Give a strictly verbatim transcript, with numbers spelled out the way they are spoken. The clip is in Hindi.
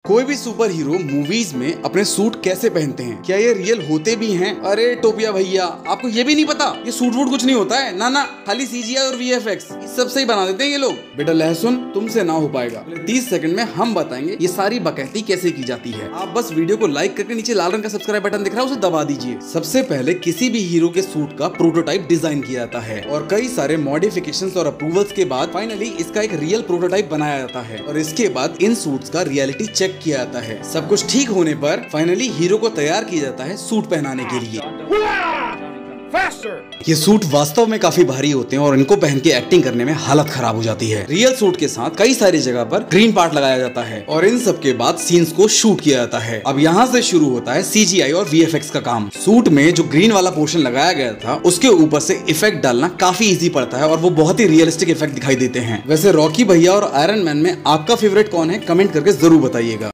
कोई भी सुपर हीरो मूवीज में अपने सूट कैसे पहनते हैं, क्या ये रियल होते भी हैं? अरे टोपिया भैया, आपको ये भी नहीं पता? ये सूट वूट कुछ नहीं होता है, ना ना, खाली सीजीआई और वीएफएक्स सब से ही बना देते हैं ये लोग। बेटा लहसुन, तुमसे ना हो पाएगा। तीस सेकंड में हम बताएंगे ये सारी बकैती कैसे की जाती है। आप बस वीडियो को लाइक करके नीचे लाल रंग का सब्सक्राइब बटन दिख रहा है, उसे दबा दीजिए। सबसे पहले किसी भी हीरो के सूट का प्रोटोटाइप डिजाइन किया जाता है और कई सारे मॉडिफिकेशंस और अप्रूवल्स के बाद फाइनली इसका एक रियल प्रोटोटाइप बनाया जाता है और इसके बाद इन सूट्स का रियलिटी चेक किया जाता है। सब कुछ ठीक होने पर फाइनली हीरो को तैयार किया जाता है सूट पहनाने के लिए। ये सूट वास्तव में काफी भारी होते हैं और इनको पहन के एक्टिंग करने में हालत खराब हो जाती है। रियल सूट के साथ कई सारी जगह पर ग्रीन पार्ट लगाया जाता है और इन सब के बाद सीन्स को शूट किया जाता है। अब यहाँ से शुरू होता है सीजीआई और वीएफएक्स का काम। सूट में जो ग्रीन वाला पोर्शन लगाया गया था उसके ऊपर से इफेक्ट डालना काफी इजी पड़ता है और वो बहुत ही रियलिस्टिक इफेक्ट दिखाई देते हैं। वैसे रॉकी भैया और आयरन मैन में आपका फेवरेट कौन है, कमेंट करके जरूर बताइएगा।